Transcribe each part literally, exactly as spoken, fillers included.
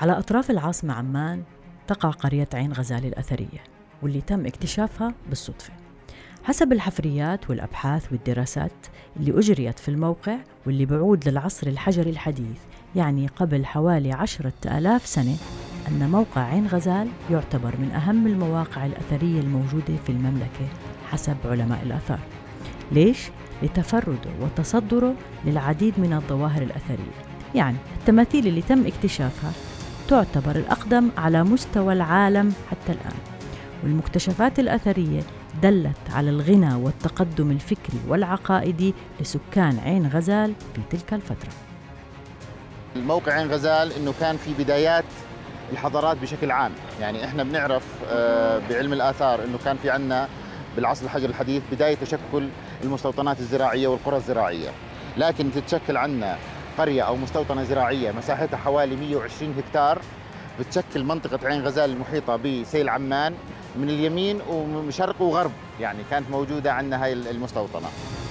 على أطراف العاصمة عمان تقع قرية عين غزال الأثرية، واللي تم اكتشافها بالصدفة حسب الحفريات والأبحاث والدراسات اللي أجريت في الموقع، واللي بعود للعصر الحجري الحديث، يعني قبل حوالي عشرة آلاف سنة. أن موقع عين غزال يعتبر من أهم المواقع الأثرية الموجودة في المملكة حسب علماء الآثار. ليش؟ لتفرده وتصدره للعديد من الظواهر الأثرية. يعني التماثيل اللي تم اكتشافها تعتبر الأقدم على مستوى العالم حتى الآن، والمكتشفات الأثرية دلت على الغنى والتقدم الفكري والعقائدي لسكان عين غزال في تلك الفترة. الموقع عين غزال إنه كان في بدايات الحضارات بشكل عام، يعني إحنا بنعرف بعلم الآثار إنه كان في عنا بالعصر الحجري الحديث بداية تشكل المستوطنات الزراعية والقرى الزراعية، لكن تتشكل عنا قرية أو مستوطنة زراعية مساحتها حوالي مئة وعشرين هكتار بتشكل منطقة عين غزال المحيطة بسيل عمان من اليمين وشرق وغرب، يعني كانت موجودة عندنا هاي المستوطنة.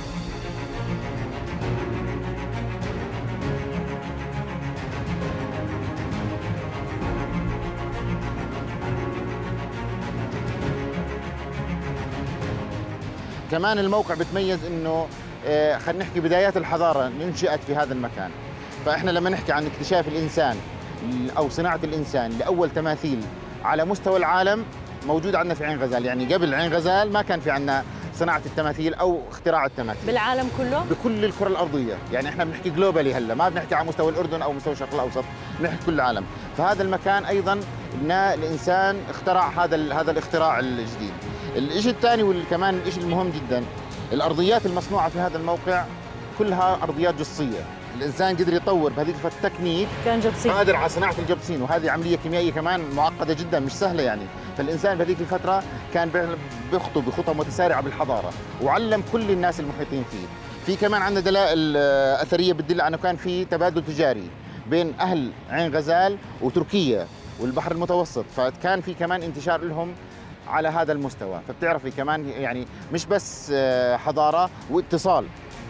كمان الموقع بتميز انه خلينا نحكي بدايات الحضارة ننشئت في هذا المكان، فاحنا لما نحكي عن اكتشاف الإنسان أو صناعة الإنسان لأول تماثيل على مستوى العالم موجود عندنا في عين غزال. يعني قبل عين غزال ما كان في عندنا صناعة التماثيل أو اختراع التماثيل بالعالم كله؟ بكل الكرة الأرضية، يعني احنا بنحكي جلوبالي، هلا ما بنحكي على مستوى الأردن أو مستوى الشرق الأوسط، بنحكي كل العالم. فهذا المكان أيضا الإنسان اخترع هذا هذا الاختراع الجديد. الشيء الثاني وكمان الشيء المهم جدا، الأرضيات المصنوعة في هذا الموقع كلها أرضيات جصية. الإنسان قدر يطور بهذه التكنيك، كان جبسين، قادر على صناعة الجبسين، وهذه عملية كيميائية كمان معقدة جدا مش سهلة يعني. فالإنسان بهذيك الفترة كان بيخطو بخطى متسارعة بالحضارة وعلم كل الناس المحيطين فيه. في كمان عندنا دلائل أثرية بتدل على أنه كان في تبادل تجاري بين أهل عين غزال وتركيا والبحر المتوسط، فكان في كمان انتشار لهم على هذا المستوى. فبتعرفي كمان يعني مش بس حضارة واتصال.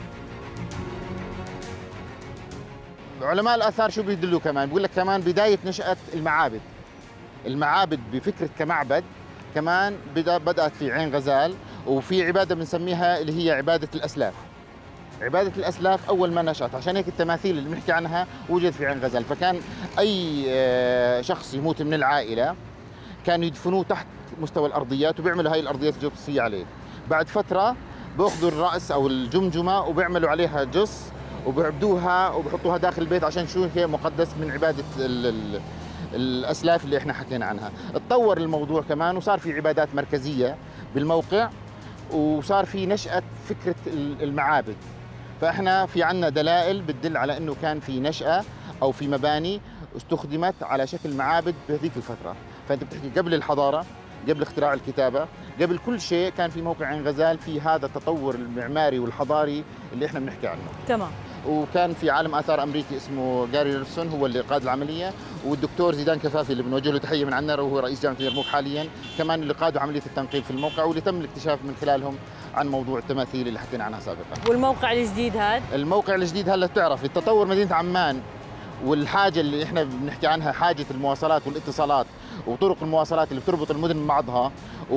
علماء الآثار شو بيدلوا كمان؟ بيقول لك كمان بداية نشأة المعابد. المعابد بفكرة كمعبد كمان بدأت في عين غزال، وفي عبادة بنسميها اللي هي عبادة الأسلاف. عبادة الأسلاف أول ما نشأت، عشان هيك التماثيل اللي بنحكي عنها وجد في عين غزال. فكان أي شخص يموت من العائلة كانوا يدفنوه تحت مستوى الأرضيات وبيعملوا هاي الأرضيات الجبسية عليه. بعد فترة بأخذوا الرأس أو الجمجمة وبيعملوا عليها جص وبيعبدوها وبحطوها داخل البيت عشان شو هي مقدس من عبادة ال ال الأسلاف اللي احنا حكينا عنها. اتطور الموضوع كمان وصار في عبادات مركزية بالموقع، وصار في نشأة فكرة المعابد. فاحنا في عنا دلائل بتدل على انه كان في نشأة او في مباني استخدمت على شكل معابد بهذيك الفترة. فانت بتحكي قبل الحضارة، قبل اختراع الكتابة، قبل كل شيء كان في موقع عين غزال في هذا التطور المعماري والحضاري اللي احنا بنحكي عنه. تمام. وكان في عالم آثار أمريكي اسمه جاري ريفسون هو اللي قاد العملية، والدكتور زيدان كفافي اللي بنوجه له تحية من عنا وهو رئيس جامعة اليرموك حاليا كمان اللي قادوا عملية التنقيب في الموقع، واللي تم الاكتشاف من خلالهم عن موضوع التماثيل اللي حكينا عنها سابقا. والموقع الجديد هذا؟ الموقع الجديد هلا بتعرف التطور مدينة عمان والحاجة اللي احنا بنحكي عنها، حاجة المواصلات والاتصالات وطرق المواصلات اللي بتربط المدن ببعضها،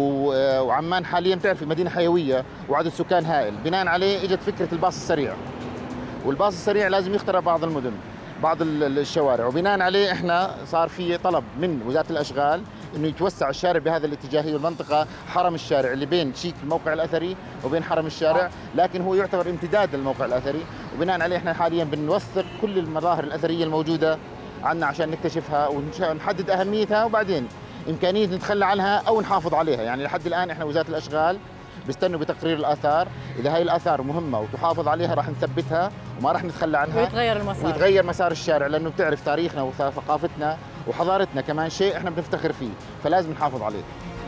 وعمان حاليا بتعرف مدينة حيوية وعدد سكان هائل، بناء عليه اجت فكرة الباص السريع. والباص السريع لازم يخترق بعض المدن، بعض الشوارع، وبناء عليه احنا صار في طلب من وزارة الاشغال انه يتوسع الشارع بهذا الاتجاه. هي المنطقة حرم الشارع اللي بين شيك الموقع الاثري وبين حرم الشارع، لكن هو يعتبر امتداد للموقع الاثري، وبناء عليه احنا حاليا بنوثق كل المظاهر الاثريه الموجوده عندنا عشان نكتشفها ونحدد اهميتها، وبعدين امكانيه نتخلى عنها او نحافظ عليها. يعني لحد الان احنا وزاره الاشغال بيستنوا بتقرير الاثار، اذا هاي الاثار مهمه وتحافظ عليها راح نثبتها وما راح نتخلى عنها، ويتغير المسار ويتغير مسار الشارع، لانه بتعرف تاريخنا وثقافتنا وحضارتنا كمان شيء احنا بنفتخر فيه، فلازم نحافظ عليه.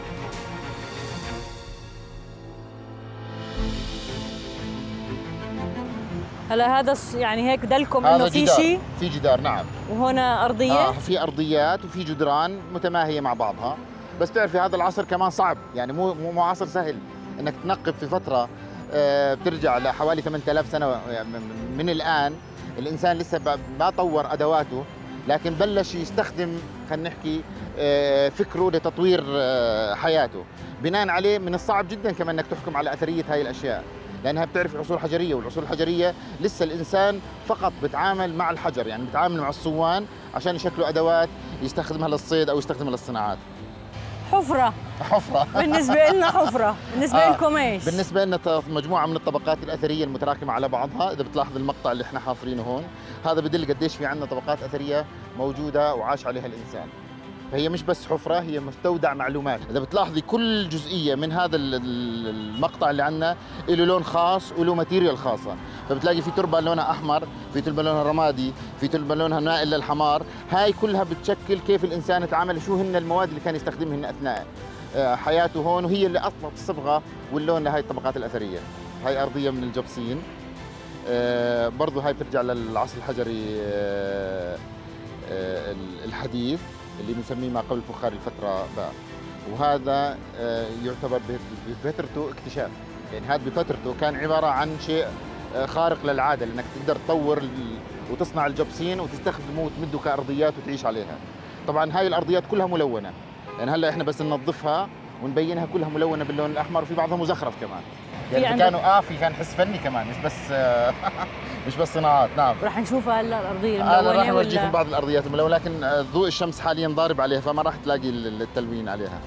هلا هذا يعني هيك دلكم انه في شيء؟ في جدار نعم. وهنا ارضيه؟ اه في ارضيات وفي جدران متماهيه مع بعضها، بس تعرف في هذا العصر كمان صعب، يعني مو مو عصر سهل انك تنقب في فتره آه بترجع لحوالي ثمانية آلاف سنه من الان. الانسان لسه ما طور ادواته لكن بلش يستخدم خلينا نحكي فكره لتطوير حياته. بناء عليه من الصعب جدا كمان انك تحكم على اثريه هاي الاشياء، لانها بتعرف العصور الحجريه، والعصور الحجريه لسه الانسان فقط بتعامل مع الحجر، يعني بتعامل مع الصوان عشان يشكلوا ادوات يستخدمها للصيد او يستخدمها للصناعات. حفرة حفرة بالنسبة لنا حفرة، بالنسبة آه. لكم ايش؟ بالنسبة لنا مجموعة من الطبقات الأثرية المتراكمة على بعضها. إذا بتلاحظ المقطع اللي احنا حافرينه هون، هذا بدل قديش في عندنا طبقات أثرية موجودة وعاش عليها الإنسان. فهي مش بس حفرة، هي مستودع معلومات. إذا بتلاحظي كل جزئية من هذا المقطع اللي عندنا له لون خاص وله ماتيريال خاصة، فبتلاقي في تربة لونها أحمر، في تربة لونها رمادي، في تربة لونها مائل للحمار. هاي كلها بتشكل كيف الإنسان تعامل، شو هن المواد اللي كان يستخدمهن أثناء حياته هون، وهي اللي أعطت الصبغة واللون لهي الطبقات الأثرية. هاي أرضية من الجبسين، آه برضو هاي بترجع للعصر الحجري آه آه الحديث اللي بنسميه ما قبل فخار الفترة بقى. وهذا آه يعتبر بفترته اكتشاف، يعني هذا بفترته كان عبارة عن شيء آه خارق للعادة، لأنك تقدر تطور وتصنع الجبسين وتستخدمه وتمده كأرضيات وتعيش عليها. طبعا هاي الأرضيات كلها ملونة، يعني هلا احنا بس ننظفها ونبينها كلها ملونه باللون الاحمر، وفي بعضها مزخرف كمان. يعني في كانوا اه في كان حس فني كمان، مش بس آه مش بس صناعات. نعم رح نشوفها هلا الارضيه الملونه. آه رح نورجيكم بعض الارضيات الملونه، لكن ضوء الشمس حاليا ضارب عليها فما راح تلاقي التلوين عليها.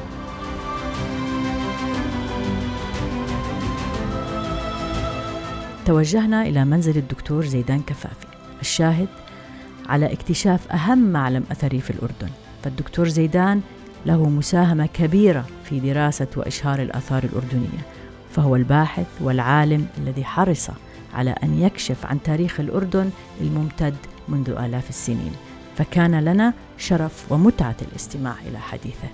توجهنا الى منزل الدكتور زيدان كفافي، الشاهد على اكتشاف اهم معلم اثري في الاردن. فالدكتور زيدان له مساهمة كبيرة في دراسة وإشهار الآثار الأردنية، فهو الباحث والعالم الذي حرص على أن يكشف عن تاريخ الأردن الممتد منذ آلاف السنين، فكان لنا شرف ومتعة الاستماع إلى حديثه.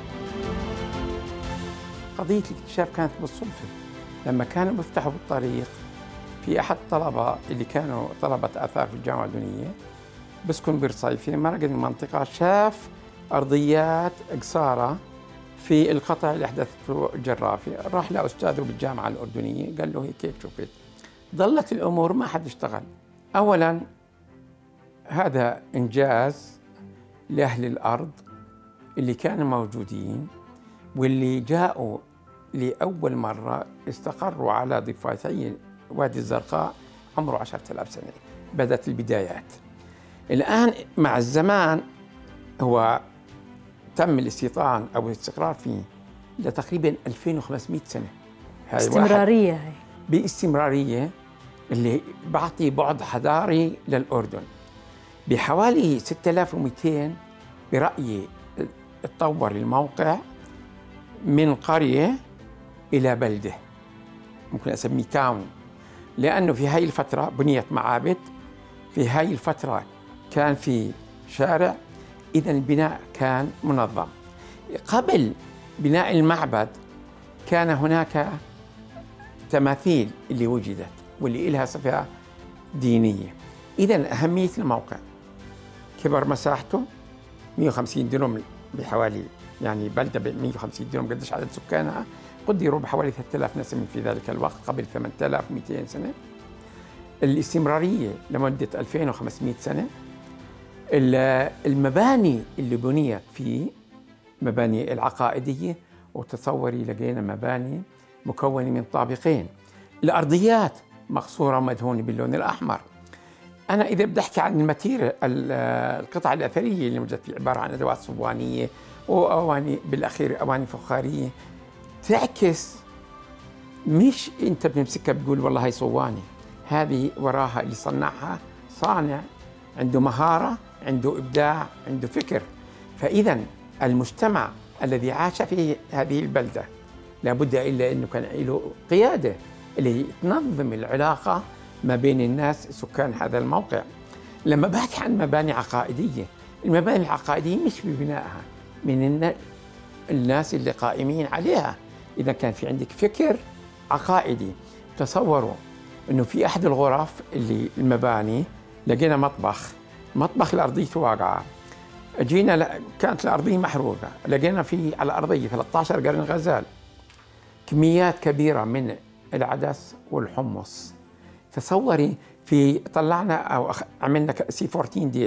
قضية الاكتشاف كانت بالصدفة، لما كانوا بيفتحوا بالطريق في أحد الطلبة اللي كانوا طلبة آثار في الجامعة الأردنية بسكن برصيفي، مرق المنطقة شاف أرضيات قصارى في القطع اللي أحدثته الجرافي، راح لأستاذه بالجامعة الأردنية قال له هيك كيف شفت. ظلت الأمور ما حد اشتغل. أولاً هذا إنجاز لأهل الأرض اللي كانوا موجودين واللي جاءوا لأول مرة استقروا على ضفتي وادي الزرقاء عمره عشرة آلاف سنة. بدأت البدايات. الآن مع الزمان هو تم الاستيطان أو الاستقرار فيه لتقريباً ألفين وخمسمئة سنة. هاي استمرارية هاي باستمرارية اللي بعطي بعد حضاري للأردن. بحوالي ستة آلاف ومئتين برأيي اتطور الموقع من قرية إلى بلدة، ممكن أسميه تاون، لأنه في هاي الفترة بنيت معابد، في هاي الفترة كان في شارع، إذا البناء كان منظم. قبل بناء المعبد كان هناك تماثيل اللي وجدت واللي إلها صفة دينية. إذا أهمية الموقع، كبر مساحته مئة وخمسين دنم بحوالي، يعني بلدة ب مئة وخمسين دنم، قديش عدد سكانها؟ قدروا بحوالي ثلاثة آلاف نسمة في ذلك الوقت قبل ثمانية آلاف ومئتين سنة. الاستمرارية لمدة ألفين وخمسمئة سنة. المباني اللي بنيت فيه مباني العقائدية، وتصوري لقينا مباني مكونة من طابقين. الأرضيات مقصورة مدهونة باللون الأحمر. أنا إذا بدي أحكي عن الماتيريال القطع الأثرية اللي موجودة فيه عبارة عن أدوات صوانية وأواني، بالأخير أواني فخارية تعكس، مش أنت بنمسكها بتقول والله هي صواني، هذه وراها اللي صنعها صانع عنده مهارة، عنده إبداع، عنده فكر. فإذا المجتمع الذي عاش في هذه البلدة لابد إلا أنه كان له قيادة اللي تنظم العلاقة ما بين الناس سكان هذا الموقع. لما بحكي عن مباني عقائدية، المباني العقائدية مش ببنائها، من الناس اللي قائمين عليها. إذا كان في عندك فكر عقائدي، تصوروا أنه في أحد الغرف اللي المباني لقينا مطبخ، مطبخ الأرضية واقعة، جينا كانت الأرضية محروقة، لقينا في على الأرضية ثلاثة عشر قرن غزال، كميات كبيرة من العدس والحمص. تصوري في طلعنا أو عملنا سي أربعة عشر ديت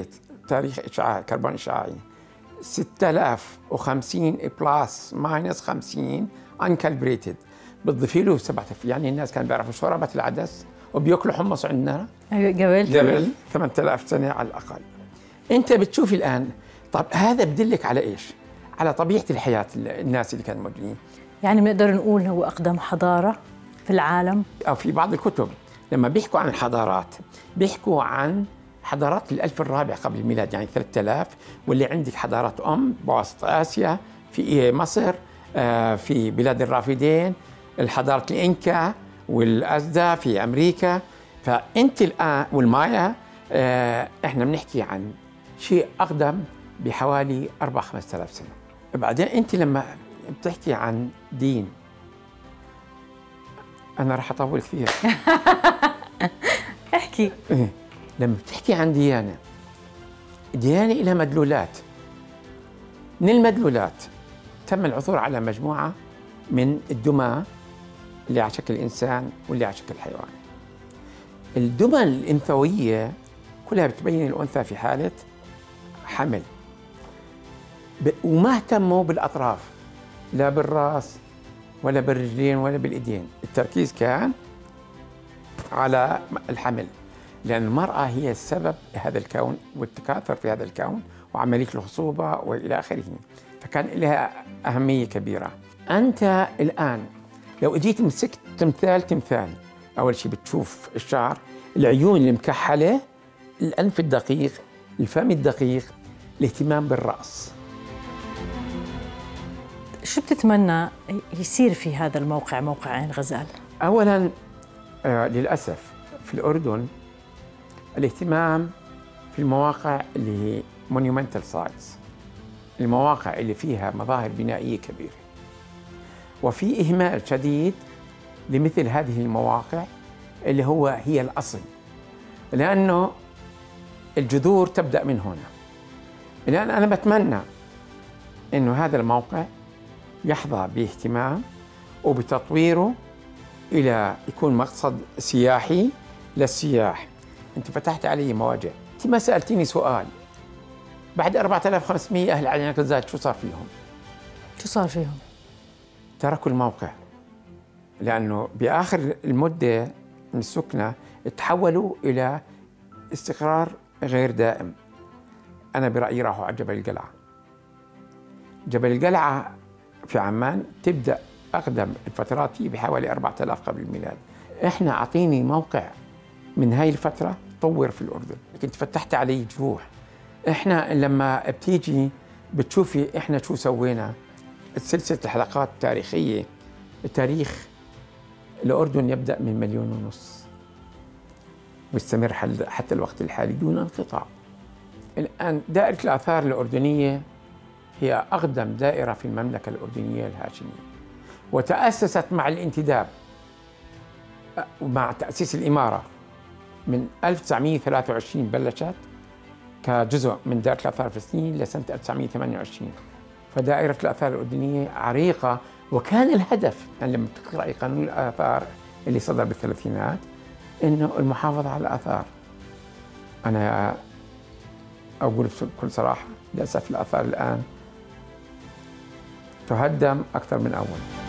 تاريخ إشعاع كربون إشعاعي ستة آلاف وخمسين بلس ماينس خمسين انكالبريتد، بتضيفي له سبعة آلاف. يعني الناس كانوا بيعرفوا شوربة العدس وبياكلوا حمص عندنا قبل قبل ثمانية آلاف سنة على الأقل. أنت بتشوفي الآن، طب هذا بدلك على إيش؟ على طبيعة الحياة الناس اللي كانوا موجودين. يعني بنقدر نقول هو أقدم حضارة في العالم. أو في بعض الكتب لما بيحكوا عن الحضارات بيحكوا عن حضارات الألف الرابع قبل الميلاد، يعني ثلاثة آلاف، واللي عندك حضارات أم بواسط آسيا، في مصر، في بلاد الرافدين، الحضارة الإنكا والأزدا في أمريكا. فأنت الآن والمايا، إحنا بنحكي عن شيء أقدم بحوالي أربعة خمسة آلاف سنة. بعدين أنت لما بتحكي عن دين، أنا رح أطول كثير. احكي. إيه؟ لما بتحكي عن ديانة، ديانة لها مدلولات. من المدلولات تم العثور على مجموعة من الدمى اللي على شكل إنسان واللي على شكل حيوان. الدمى الأنثوية كلها بتبين الأنثى في حالة حمل، وما اهتموا بالأطراف، لا بالرأس ولا بالرجلين ولا بالإيدين. التركيز كان على الحمل، لأن المرأة هي السبب هذا الكون والتكاثر في هذا الكون وعملية الخصوبة وإلى آخره، فكان لها أهمية كبيرة. أنت الآن لو اجيت مسكت تمثال تمثال، أول شيء بتشوف الشعر، العيون المكحلة، الأنف الدقيق، الفم الدقيق، الاهتمام بالرأس. شو بتتمنى يصير في هذا الموقع، موقع عين غزال؟ أولاً آه للأسف في الأردن الاهتمام في المواقع اللي هي monumental sites، المواقع اللي فيها مظاهر بنائية كبيرة، وفي إهمال شديد لمثل هذه المواقع اللي هو هي الأصل، لأنه الجذور تبدأ من هنا. الآن أنا بتمنى إنه هذا الموقع يحظى باهتمام وبتطويره إلى يكون مقصد سياحي للسياح. أنت فتحت علي مواجع، أنت ما سألتيني سؤال، بعد أربعة آلاف وخمسمئة أهل عين غزال شو صار فيهم؟ شو صار فيهم؟ تركوا الموقع، لأنه بآخر المدة من السكنة تحولوا إلى استقرار غير دائم. أنا برأيي راحوا على جبل القلعة. جبل القلعة في عمان تبدأ أقدم الفترات فيه بحوالي أربعة آلاف قبل الميلاد. إحنا أعطيني موقع من هاي الفترة طور في الأردن، كنت فتحت علي جروح. إحنا لما بتيجي بتشوفي إحنا شو سوينا، سلسلة الحلقات التاريخية، تاريخ الأردن يبدأ من مليون ونص ويستمر حتى الوقت الحالي دون انقطاع. الآن دائرة الآثار الأردنية هي أقدم دائرة في المملكة الأردنية الهاشمية، وتأسست مع الانتداب ومع تأسيس الإمارة من ألف وتسعمئة وثلاثة وعشرين، بلشت كجزء من دائرة الآثار الفلسطينية لسنة ألف وتسعمئة وثمانية وعشرين. فدائرة الآثار الأردنية عريقة، وكان الهدف يعني لما تقرأي قانون الآثار اللي صدر بالثلاثينات إنه المحافظة على الآثار. أنا أقول بكل صراحة للأسف الآثار الآن تهدم أكثر من أول.